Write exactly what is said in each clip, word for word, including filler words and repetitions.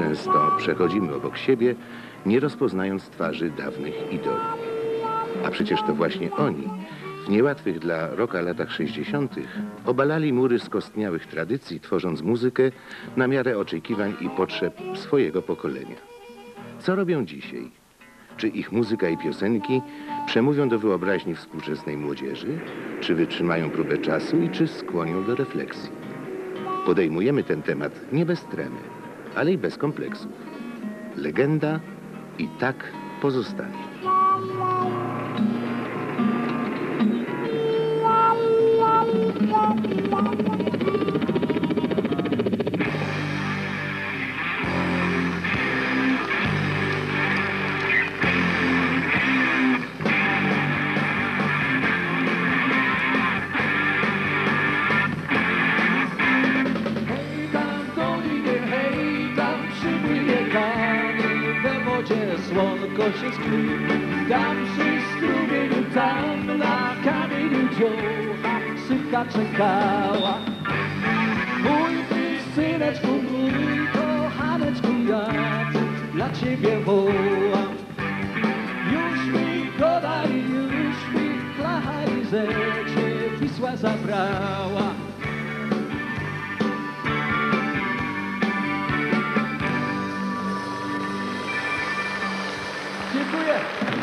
Często przechodzimy obok siebie, nie rozpoznając twarzy dawnych idoli. A przecież to właśnie oni, w niełatwych dla rocka latach sześćdziesiątych, obalali mury skostniałych tradycji, tworząc muzykę na miarę oczekiwań i potrzeb swojego pokolenia. Co robią dzisiaj? Czy ich muzyka i piosenki przemówią do wyobraźni współczesnej młodzieży? Czy wytrzymają próbę czasu i czy skłonią do refleksji? Podejmujemy ten temat nie bez tremy, ale i bez kompleksów. Legenda i tak pozostanie. Słonko się skrył, tam przy strumieniu, tam na kamieniu dzioła syka czekała. Mój ty, syneczku mój, kochaneczku, ja dla ciebie wołam. Już mi goda i już mi flacha i że cię Wisła zabrała. Dziękuję.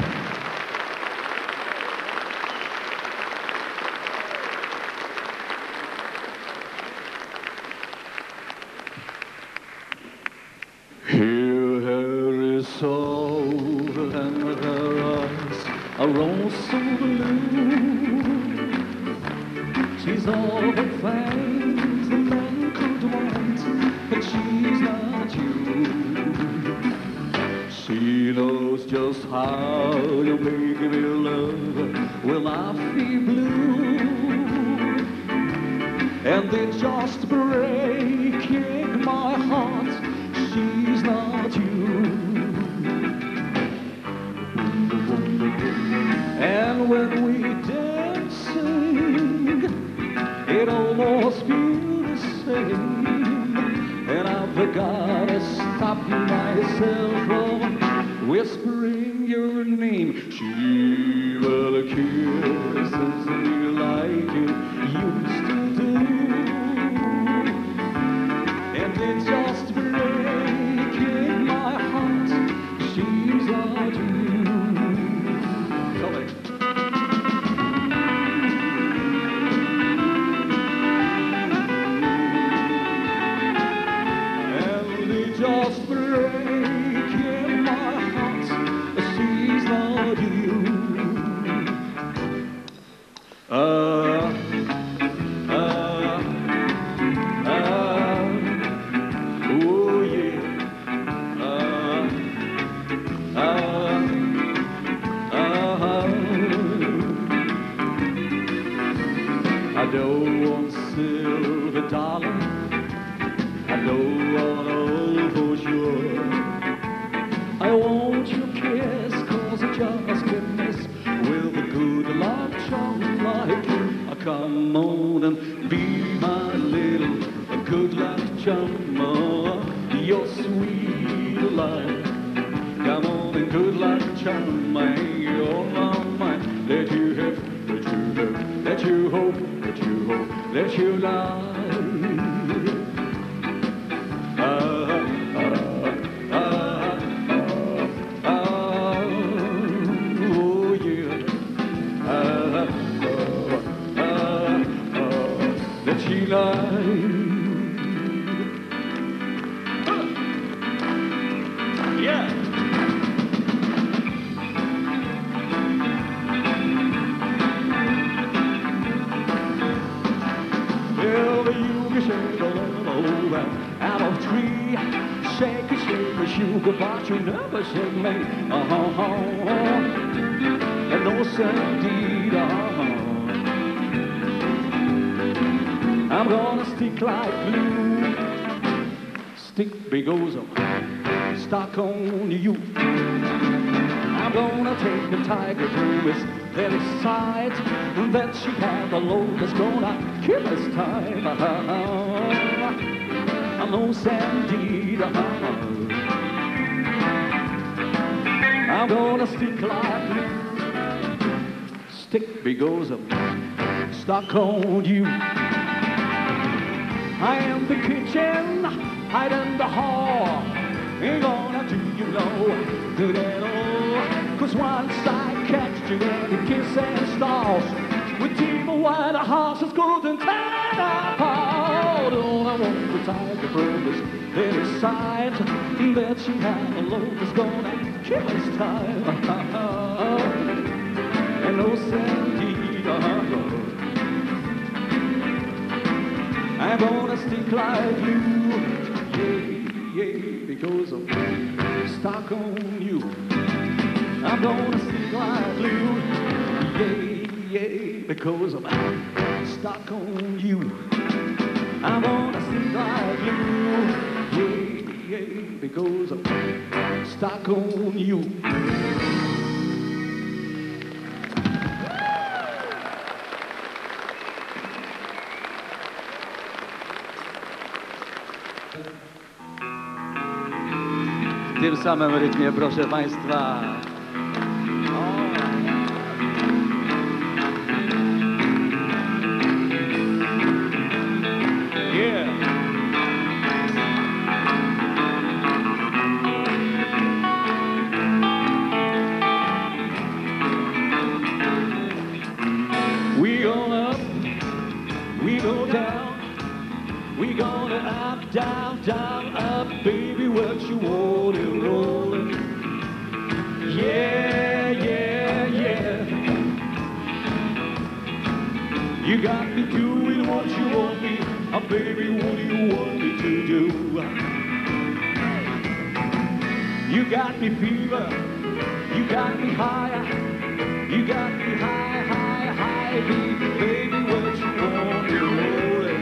Here her is soul and her eyes are rose so blue. She's all the things the man could want, but she's not you. She knows just how you make me love when I feel blue, and it's just breaking my heart. She's not you. And when we dancing, it almost feels the same, and I've got to stop myself from whispering your name. She will kisses me like you used to do, and it's just breaking my heart. She's not you. Tell me. And it's just breaking my heart. She's not you. Uh, uh, uh, oh yeah. Uh, uh, uh, I don't want silver dollar. I don't want old for sure. I want your kiss, cause I just can't miss with a good luck charm like you. Oh, come on and be my little good luck charm. Oh, your sweet life. Come on and good luck charm my, you're my mind. Let you have, let you have, let you hope, let you hope, let you lie. Yeah. Well, you can shake a little out of tree. Shake it, shake it, sugar, but you never shake me. Uh-huh. And no, sir, indeed, uh-huh. I'm gonna stick like glue. Stick because I'm stuck on you. I'm gonna take the tiger to his very side, and then she had the load that's gonna kill his time. I know Sandy, gonna stick like glue. Stick because I'm stuck on you. I am the kitchen, hide in the hall. Ain't gonna do you no good at all. Cause once I catch you in the kiss and stalls, with team of white horses couldn't tear apart. Oh, I want the tiger from this very side that she had alone is gonna kill his time. And no indeed, I'm gonna stick like glue, yeah, yeah, because I'm stuck on you. I'm gonna stick like glue, yeah, yeah, because I'm stuck on you. I'm gonna stick like glue, yeah, yeah, because I'm stuck on you. W tym samym rytmie, proszę Państwa. Yeah. We go up, we go down, we gonna up, down, down, up, baby, what you want it rolling. Yeah, yeah, yeah. You got me doing what you want me, oh baby, what do you want me to do? You got me fever, you got me higher, you got me high, high, high, baby, baby, what you want it rolling.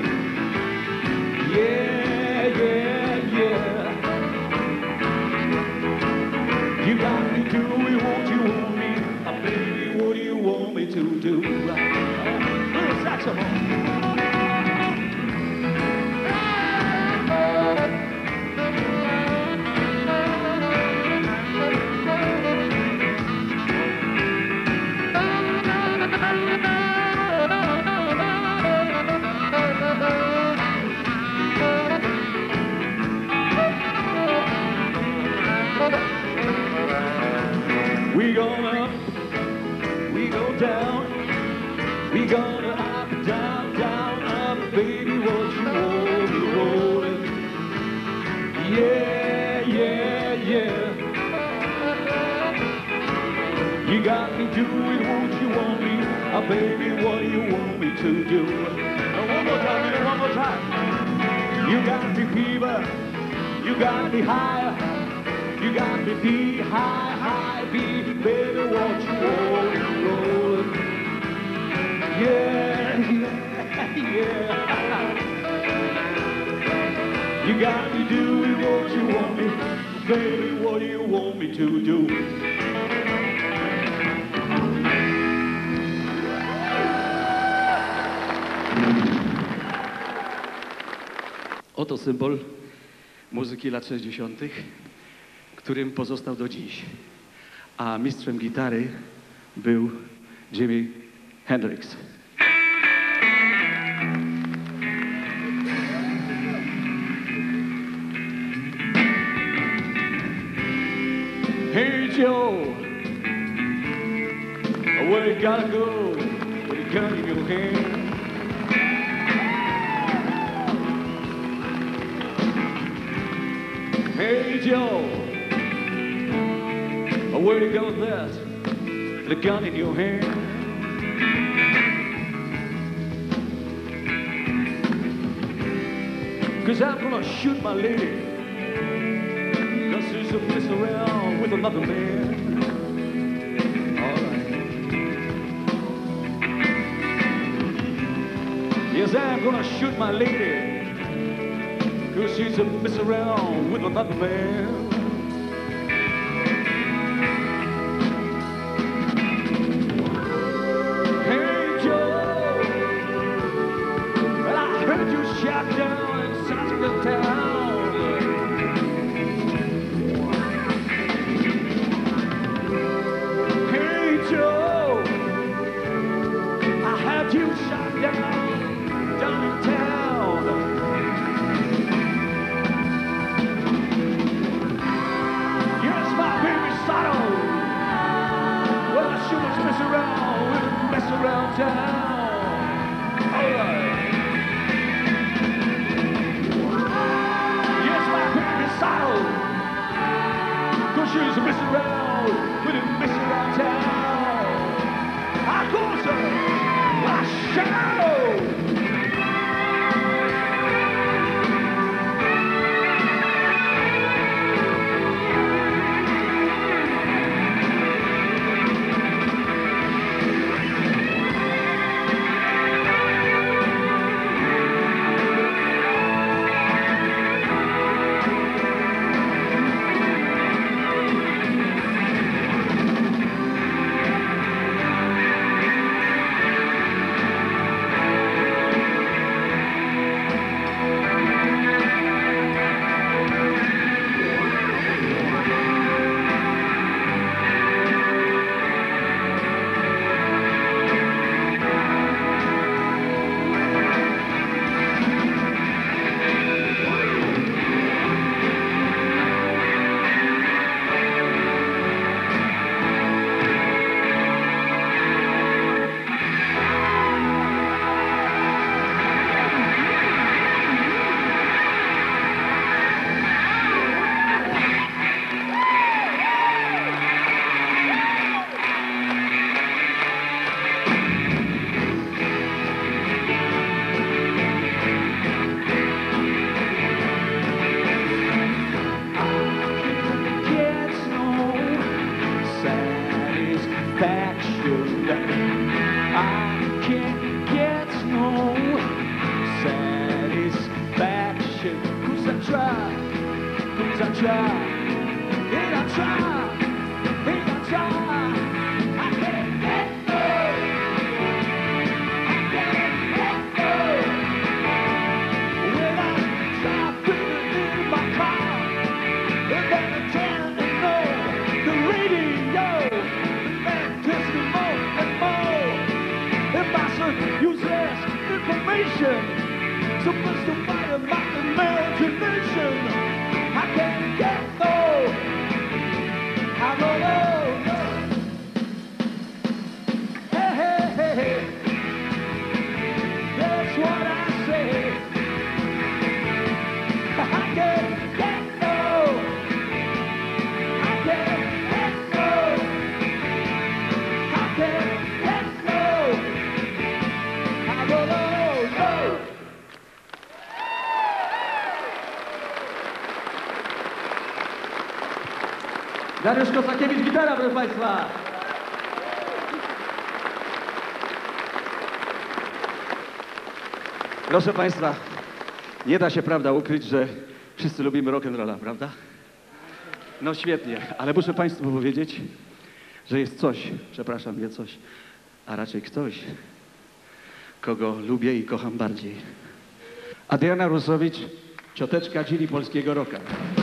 Yeah, yeah, yeah. You got me doing what you want me, oh baby, what do you want me to do? Little saxophone. We go up, we go down, we gonna up, down, down, up, baby, what you want me rolling. Yeah, yeah, yeah. You got me doing what you want me, oh baby, what do you want me to do? Oh, one more time, baby, one more time. You got me fever, you got me higher, you got me be high, high, be, baby, what you want me rolling. Yeah, yeah, yeah. You got me doing what you want me, baby, what do you want me to do? Oto symbol muzyki lat sześćdziesiątych, którym pozostał do dziś. A mistrzem gitary był Jimi Hendrix. Hey Joe, where you gotta go with a gun in your hand? Hey Joe, where you go with that, the gun in your hand? Cause I'm gonna shoot my lady, cause she's a mess around with another man. Alright. Yes, I'm gonna shoot my lady, cause she's a mess around with another man. Hey Joe, well I heard you shot down in Saskatoon town. I try, did I try, did I try? I can't get no, I can't get no. When I try putting in my car, and then I tend to know the radio, the man tells me more and more. If I should use less information, so much to fire my imagination. I can't get no, I don't know, no. Hey, hey, hey, hey, that's what I say. I can't get no, I can't get no, I can't get no, I don't know, no. Dariusz Kosakiewicz, gitara, proszę Państwa. Proszę Państwa, nie da się, prawda, ukryć, że wszyscy lubimy rock'n'rolla, prawda? No świetnie, ale muszę Państwu powiedzieć, że jest coś, przepraszam, nie coś, a raczej ktoś, kogo lubię i kocham bardziej. Adriana Rusowicz, cioteczka Gili polskiego rocka.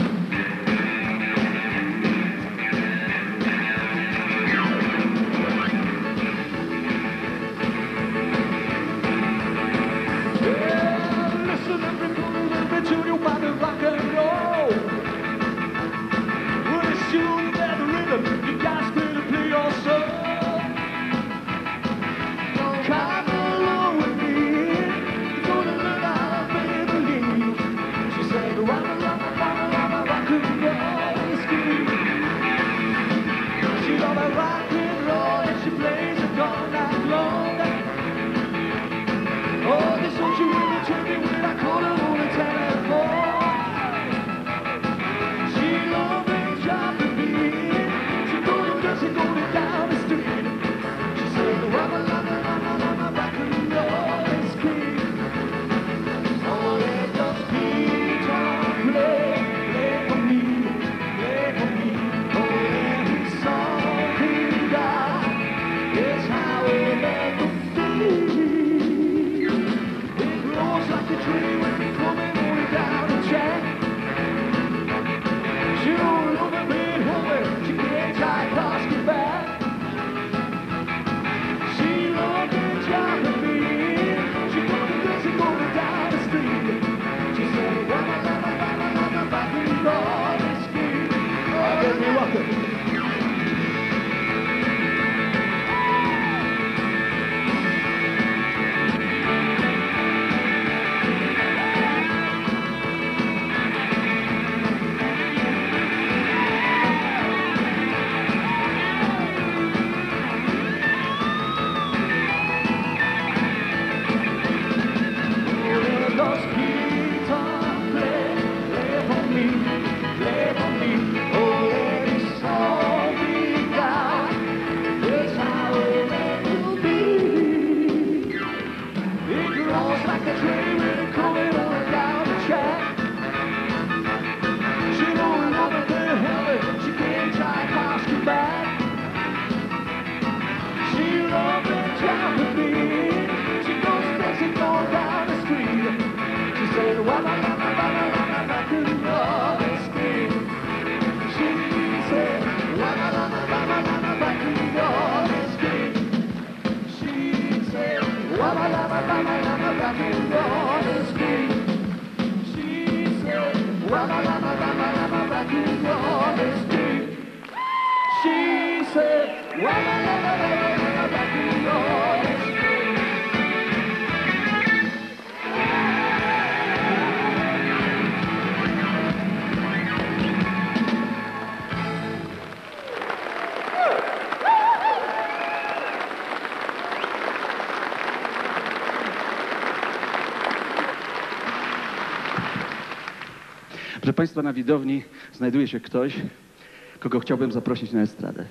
Proszę Państwa, na widowni znajduje się ktoś, kogo chciałbym zaprosić na estradę.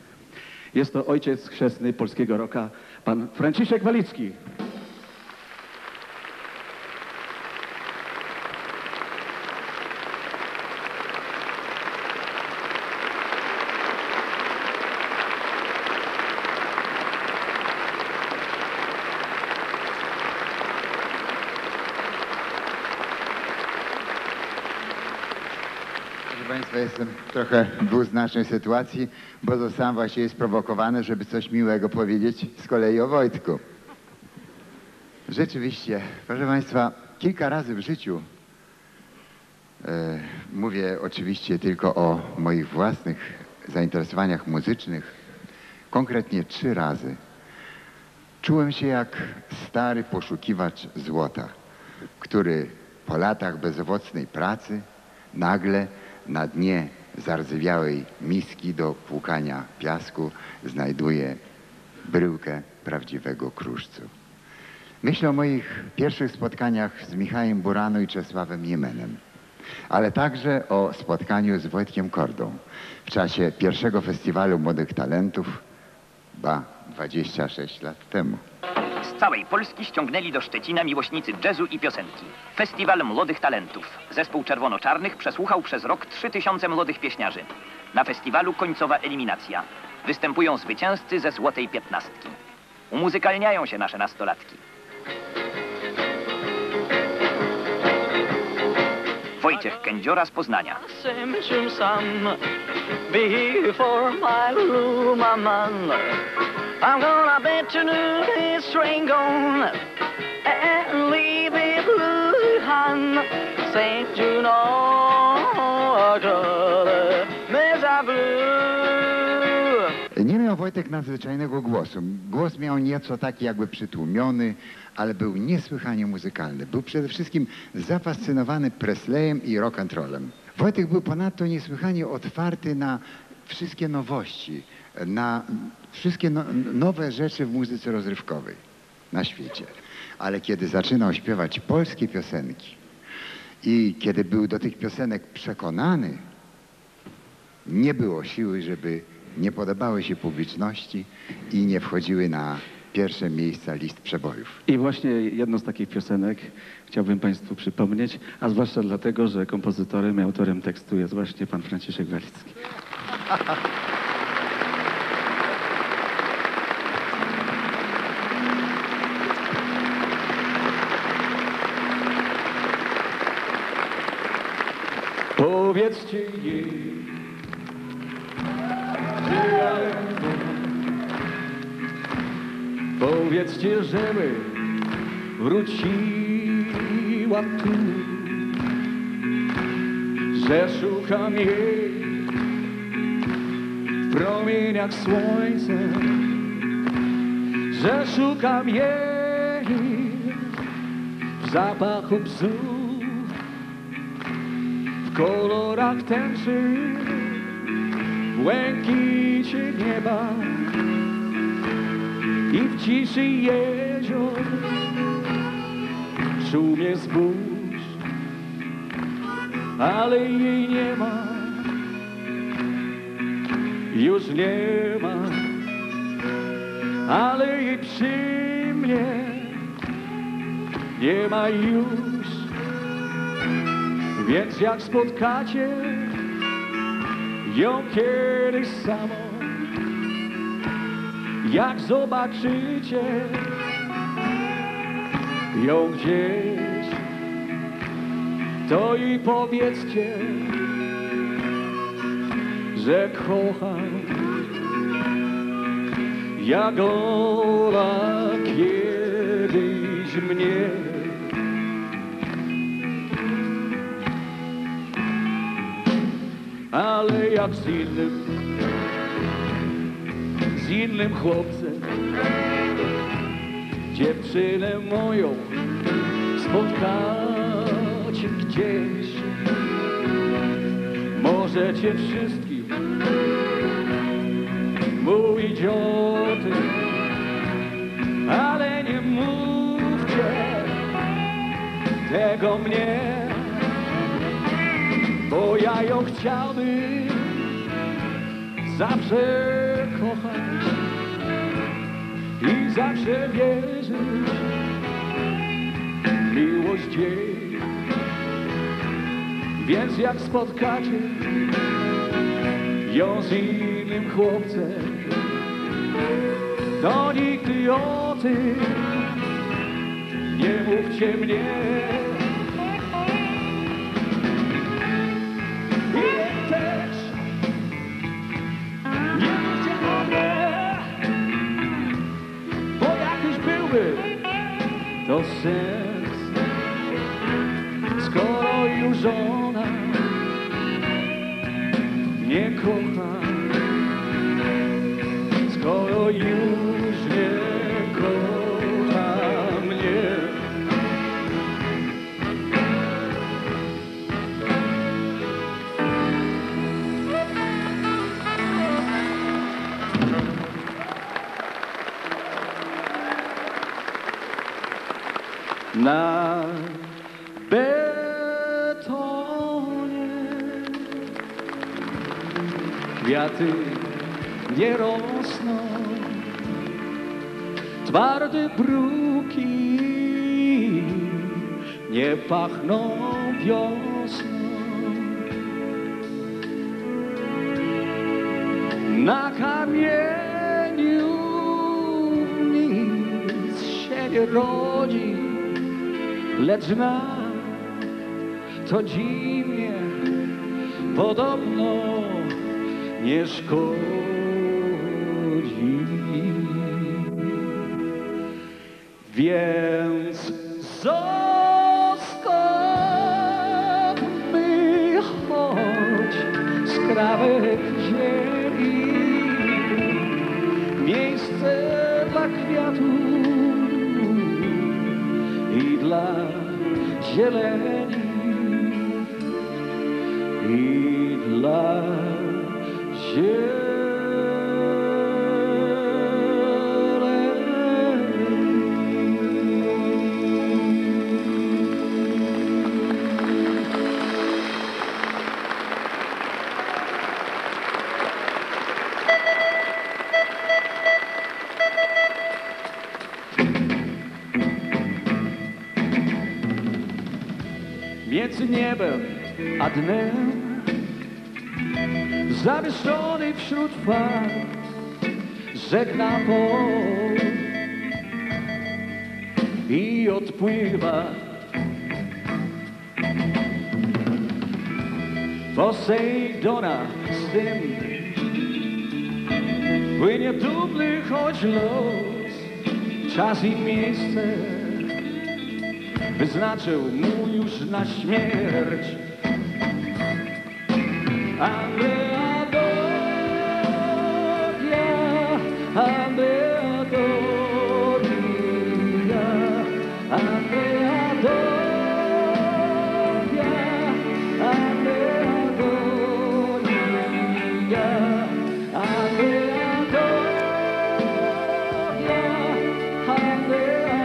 Jest to ojciec chrzestny polskiego rocka, pan Franciszek Walicki. Proszę Państwa, jestem w trochę dwuznacznej sytuacji, bo zostałem właściwie sprowokowany, żeby coś miłego powiedzieć z kolei o Wojtku. Rzeczywiście, proszę Państwa, kilka razy w życiu, e, mówię oczywiście tylko o moich własnych zainteresowaniach muzycznych, konkretnie trzy razy, czułem się jak stary poszukiwacz złota, który po latach bezowocnej pracy nagle na dnie zardzewiałej miski do płukania piasku znajduje bryłkę prawdziwego kruszcu. Myślę o moich pierwszych spotkaniach z Michałem Burano i Czesławem Niemenem, ale także o spotkaniu z Wojtkiem Kordą w czasie pierwszego festiwalu Młodych Talentów, ba, dwadzieścia sześć lat temu. Z całej Polski ściągnęli do Szczecina miłośnicy jazzu i piosenki. Festiwal Młodych Talentów. Zespół Czerwono-Czarnych przesłuchał przez rok trzy tysiące młodych pieśniarzy. Na festiwalu końcowa eliminacja. Występują zwycięzcy ze Złotej Piętnastki. Umuzykalniają się nasze nastolatki. Wojciech Kędziora z Poznania. I'm gonna bet you knew this train gone and leave it behind. Saint you know, Nie miał Wojtek nadzwyczajnego głosu. Głos miał nieco taki jakby przytłumiony, ale był niesłychanie muzykalny. Był przede wszystkim zafascynowany Presleyem i rock and rollem. Wojtek był ponadto niesłychanie otwarty na wszystkie nowości, na wszystkie no, nowe rzeczy w muzyce rozrywkowej na świecie. Ale kiedy zaczynał śpiewać polskie piosenki i kiedy był do tych piosenek przekonany, nie było siły, żeby nie podobały się publiczności i nie wchodziły na pierwsze miejsca list przebojów. I właśnie jedną z takich piosenek chciałbym Państwu przypomnieć, a zwłaszcza dlatego, że kompozytorem i autorem tekstu jest właśnie pan Franciszek Walicki. Powiedzcie jej, że ja ją kocham. Powiedzcie, żeby wróciła tu, że szukam jej w promieniach słońca, że szukam jej w zapachu bzów, w kolorach tęczy, w błękicie nieba i w ciszy jezior, w szumie zbóż, ale jej nie ma, już nie ma, ale jej przy mnie nie ma już. Więc jak spotkacie ją kiedyś samą, jak zobaczycie ją gdzieś, to i powiedzcie, że kocham, jak ona kiedyś mnie. Ale jak z innym, z innym chłopcem dziewczynę moją spotkacie gdzieś. Możecie wszystkim mówić o tym, ale nie mówcie tego mnie, bo ja ją chciałbym zawsze kochać i zawsze wierzyć w miłość jej. Więc jak spotkacie ją z innym chłopcem, to nigdy o tym nie mówcie mnie. Yeah. sens, skoro już ona nie kocha, skoro już nie kocha mnie. Na betonie kwiaty nie rosną, twarde bruki nie pachną wiosną. Na kamieniu nic się nie rodzi, lecz na to dziwnie podobno nie szkodzi. Więc zostawmy choć skrawek ziemi, miejsce dla kwiatów i dla zieleni, i dla zieleni. Między niebem a dnem, zawieszony wśród fal, żegna pol i odpływa. Posejdona z tym płynie dumny choć los, czas i miejsce wyznaczył mu już na śmierć. Andrea Doria, Andrea Doria, Andrea Doria, Andrea Doria, Andrea Doria, Andrea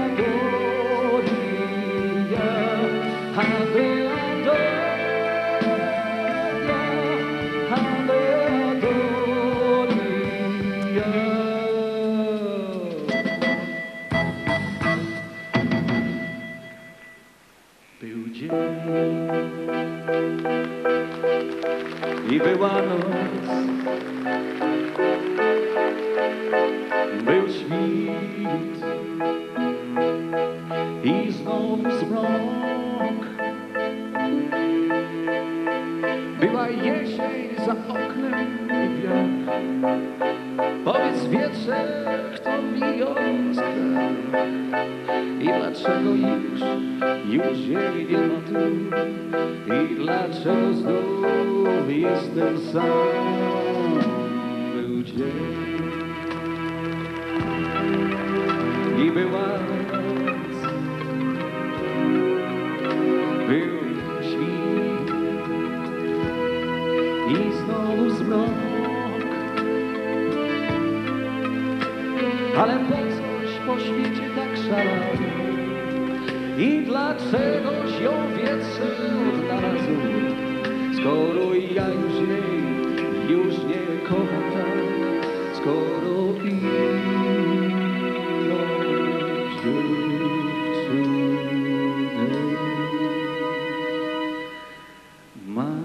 Doria, Andrea Był dzień i była noc, był świt i znowu zmrok. Była jesień za oknem i wiatr. Powiedz wietrze, kto wioskę i dlaczego już, już jej nie ma tu i dlaczego znów jestem sam. Był dzień i była noc, był świt i znowu zmrok. Ale po coś po świecie tak szalał i dlaczego ją wietrze odnalazł, skoro ja już jej, już nie kocham tak, skoro inną dziewczynę mam.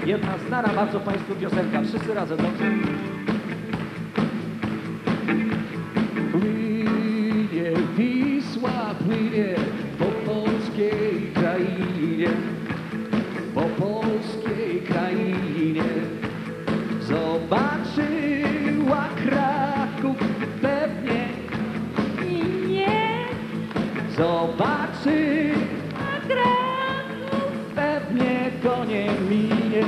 Jedna znana bardzo Państwu piosenka. Wszyscy razem, dobrze? Płynie Wisła, płynie po polskiej krainie, po polskiej krainie. Zobaczyła Kraków pewnie i nie. Zobaczy Kraków pewnie go nie minie.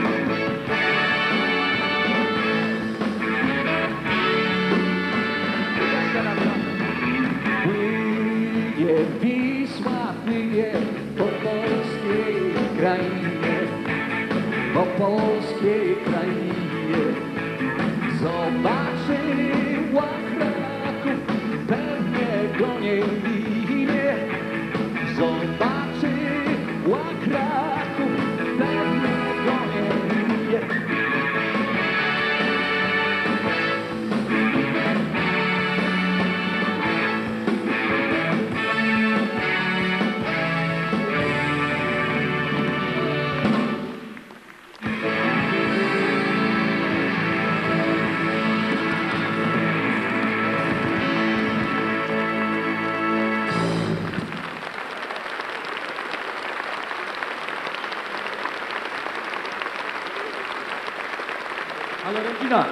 Płynie Wisła, płynie po polskiej krainie, po polskiej krainie. Zobaczyła Kraków, pewnie go nie minie. Zobaczyła Kraków, pewnie go nie minie. Ale rodzina.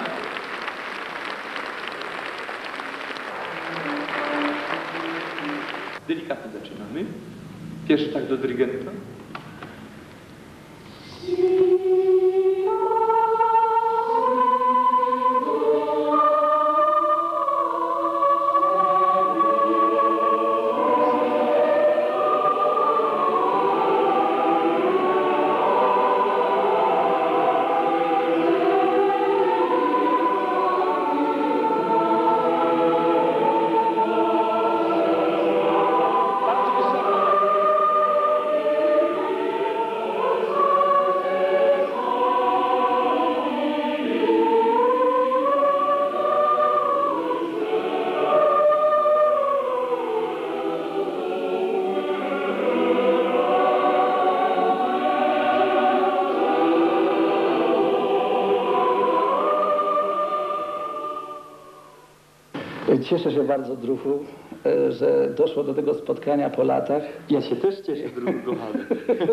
Delikatnie zaczynamy. Pierwszy tak do dyrygenta. Cieszę się bardzo, druhu, e, że doszło do tego spotkania po latach. Ja się też cieszę, druhu, kochany.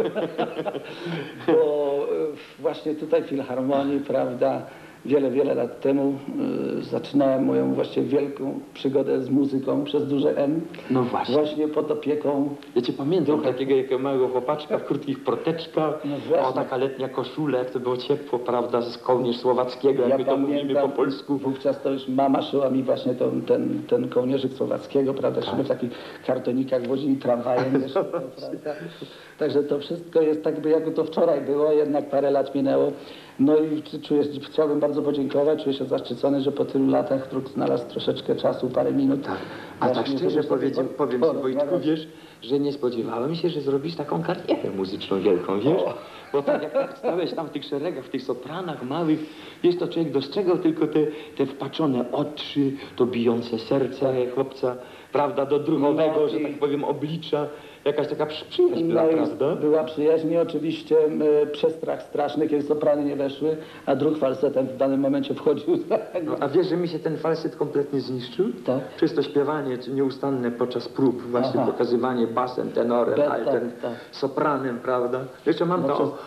Bo e, właśnie tutaj w Filharmonii, prawda, wiele, wiele lat temu e, zaczynałem moją właściwie wielką przygodę z muzyką przez duże N. No właśnie. Właśnie pod opieką. Ja cię pamiętam, takiego jakiego małego chłopaczka w krótkich proteczkach. No właśnie. O, taka letnia koszula, jak to było ciepło, prawda, z kołnierz słowackiego, jak my to mówimy po polsku. Wówczas to już mama szyła mi właśnie ten, ten, ten kołnierzyk słowackiego, prawda, tak. W takich kartonikach wozili tramwajem jeszcze, prawda. Także to wszystko jest tak, by jakby to wczoraj było, jednak parę lat minęło. No i czuję, chciałbym bardzo podziękować, czuję się zaszczycony, że po tylu latach wdruk znalazł troszeczkę czasu, parę minut. Tak. A tak szczerze powiedział, powiem Ci, Wojtku, wiesz, że nie spodziewałem się, że zrobisz taką karierę muzyczną wielką, wiesz? Bo tak jak tak stałeś tam w tych szeregach, w tych sopranach małych, wiesz, to człowiek dostrzegał tylko te, te wpaczone oczy, to bijące serce chłopca, prawda, do druhowego, że tak powiem, oblicza. Jakaś taka przyjaźń była, no prawda? Była przyjaźń i oczywiście e, przestrach straszny, kiedy soprany nie weszły, a druh falsetem w danym momencie wchodził. No, a wiesz, że mi się ten falset kompletnie zniszczył? Tak. Przez to śpiewanie nieustanne podczas prób, właśnie Aha. pokazywanie basem, tenorem, Be- altem, tak, tak. sopranem, prawda? Jeszcze mam No to... przez-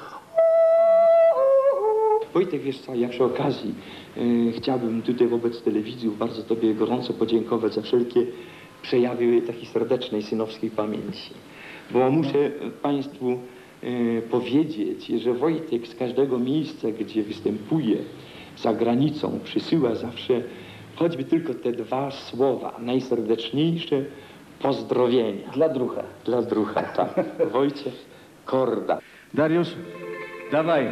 Wojtek, wiesz co, ja przy okazji e, chciałbym tutaj wobec telewidzów bardzo Tobie gorąco podziękować za wszelkie przejawy takiej serdecznej synowskiej pamięci. Bo muszę Państwu e, powiedzieć, że Wojtek z każdego miejsca, gdzie występuje za granicą, przysyła zawsze choćby tylko te dwa słowa, najserdeczniejsze pozdrowienia. Dla drucha. Dla drucha, tak. Wojciech Korda. Dariusz, dawaj.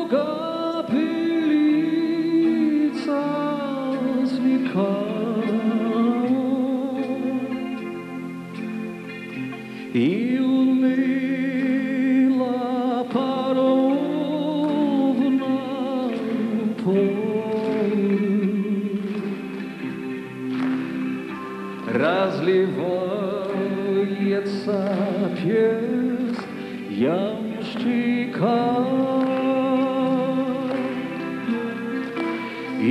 kapelica znika i umyła parowna разливается пес ямщика и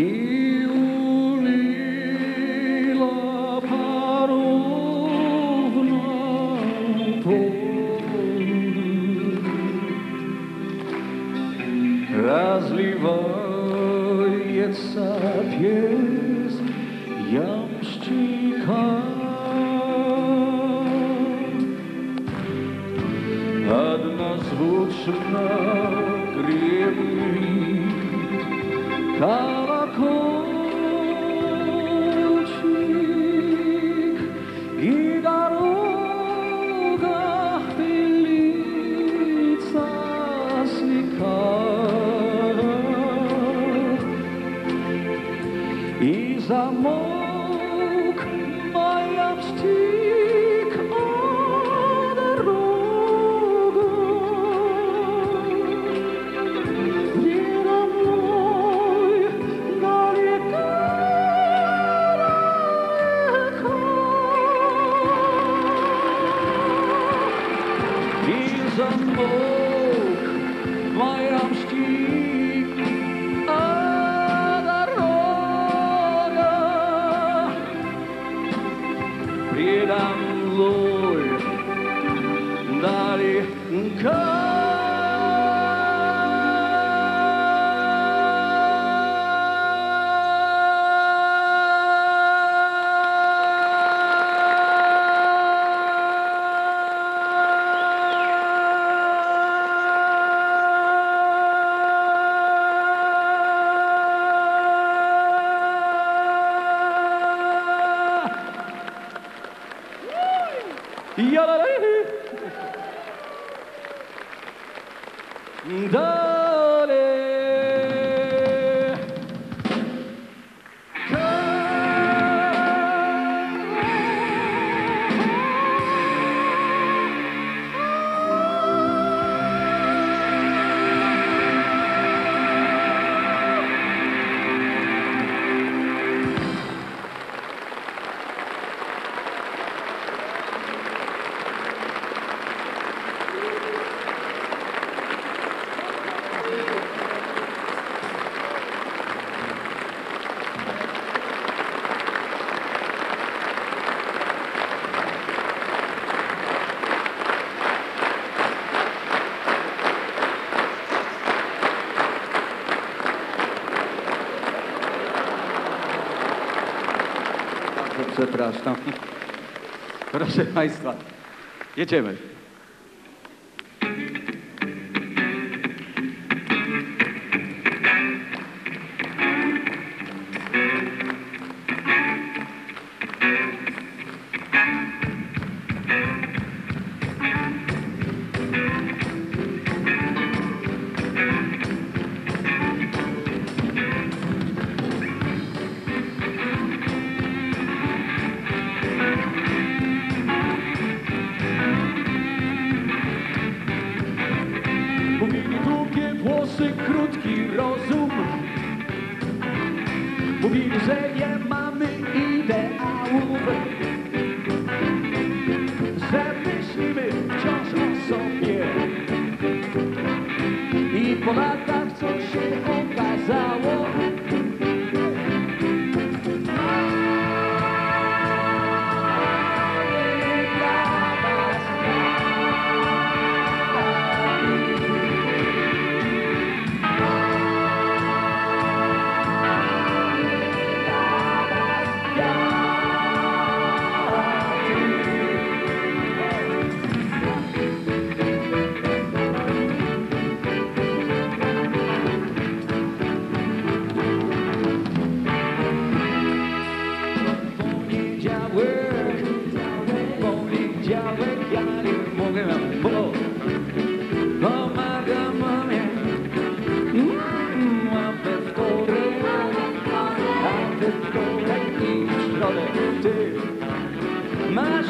улила паровна разливается пес ямщика. Однозвучно гремит колокольчик, и дорога пылится сникает, и замок маячник, а дорога передо мной далеко, далеко. И замок маячник, а дорога предо мной далеко. Przepraszam. Proszę Państwa, jedziemy. Mówili długie włosy, krótki rozum. Mówili, że nie mamy ideałów, że myślimy wciąż o sobie. I po latach co się okazało?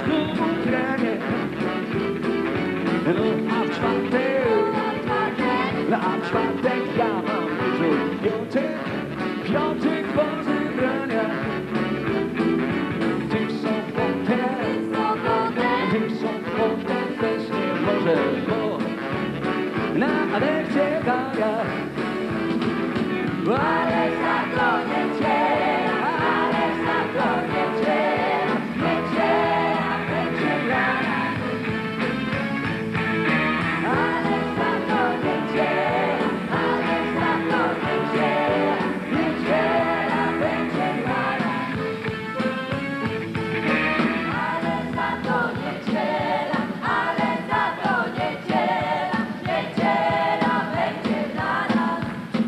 znowu granie. No a w czwartek, no a w czwartek ja mam dużo. Piątek, piątek po zebraniach. Ty w sobotę, ty w sobotę też nie możesz, bo na adekcie daniach. Ale za to niedziela, ale za to niedziela, niedziela będzie dla nas. Ale za to niedziela, ale za to niedziela, niedziela będzie dla nas. Ale za to niedziela, ale za to niedziela, niedziela będzie dla nas.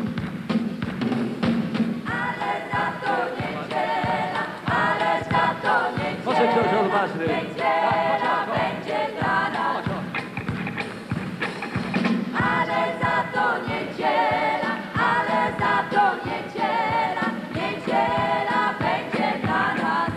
Ale za to niedziela, ale za to niedziela, Może ktoś odważny. niedziela będzie dla nas. Ale za to niedziela, ale za to niedziela, niedziela będzie dla nas.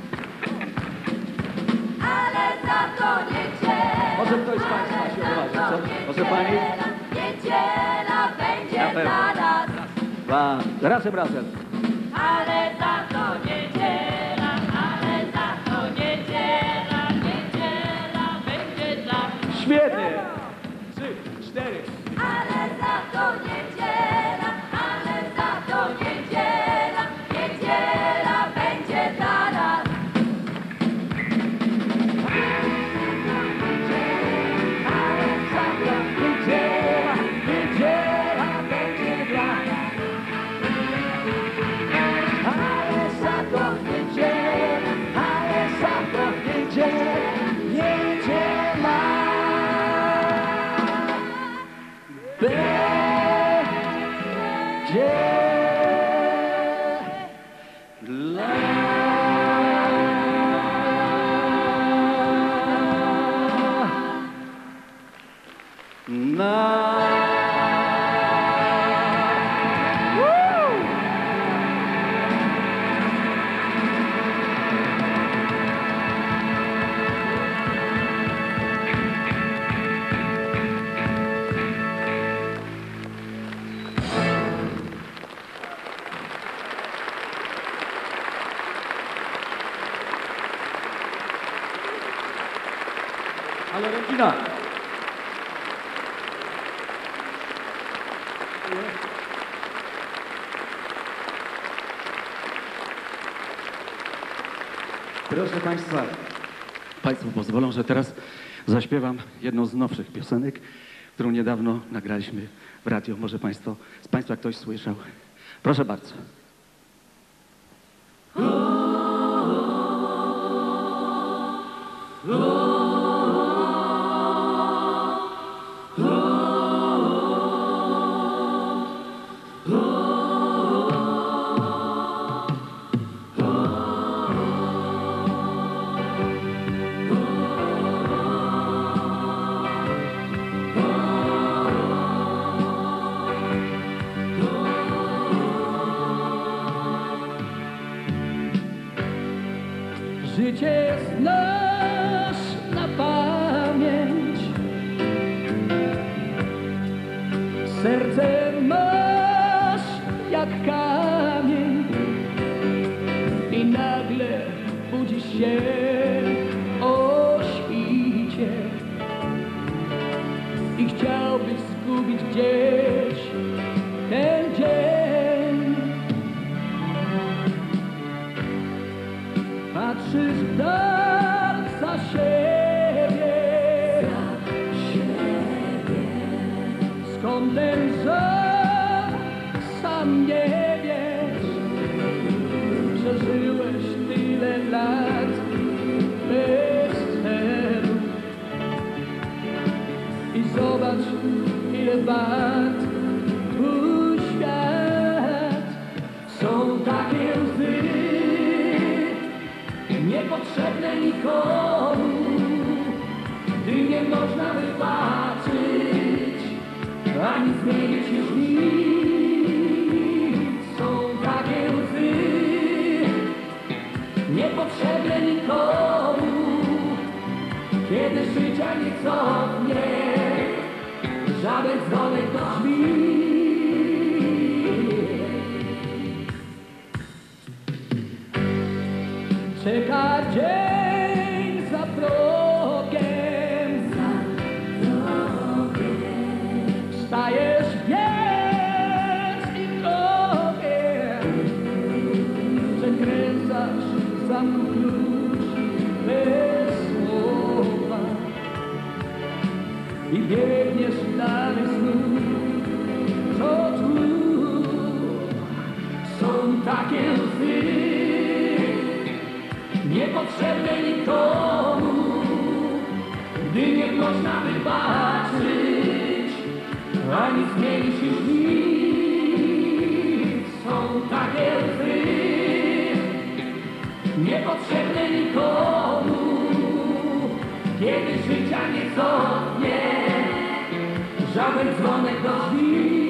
Ale za to niedziela, Może ktoś z Państwa się odważy, co? Może Pani? niedziela będzie Na pewno. dla nas. Dwa, razem, razem. Ale za to niedziela, ale za to niedziela, niedziela będzie dla nas. Świetnie. Trzy, cztery. Ale za to niedziela, ale za to niedziela, niedziela będzie dla nas. Ale za to niedziela, niedziela będzie dla nas. Ale za to niedziela, ale za to niedziela, niedziela będzie dla Ale rodzina. Proszę Państwa, Państwo pozwolą, że teraz zaśpiewam jedną z nowszych piosenek, którą niedawno nagraliśmy w radio. Może Państwo, z Państwa ktoś słyszał. Proszę bardzo. Życie znasz na pamięć, serce masz jak kamień i nagle budzisz się o świcie i chciałbyś zgubić gdzieś ten dzień. Patrzysz w dal za siebie, skąd ten żal, sam nie wiesz. Przeżyłeś tyle lat bez celu i zobacz, ile wart twój świat. Są takie łzy niepotrzebne nikomu, gdy nie można wybaczyć, ani zmienić już nic. Są takie łzy niepotrzebne nikomu, kiedy życia nie cofnie, żaden dzwonek do drzwi. Czeka dzień za progiem, wstajesz więc i krogiem, przekręcasz w zamku klucz bez słowa i biegniesz dalej znów, co tu są takie łzy, niepotrzebne nikomu, gdy nie można wybaczyć, ani zmienić już nic. Są takie łzy, niepotrzebne nikomu, kiedy życia nie cofnie, żaden dzwonek do drzwi.